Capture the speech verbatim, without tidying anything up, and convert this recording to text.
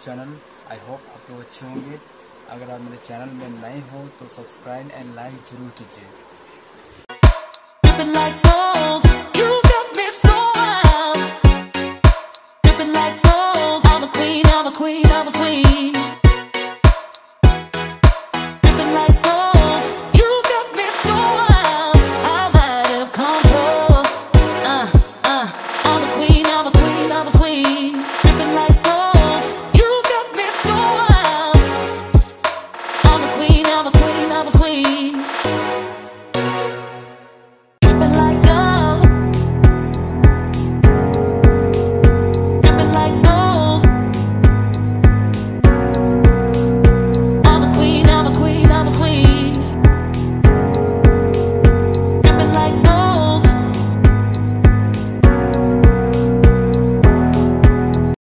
Channel. I hope आप लोग अच्छे होंगे। अगर आप मेरे चैनल में नए हो तो सब्सक्राइब एंड लाइक ज़रूर कीजिए।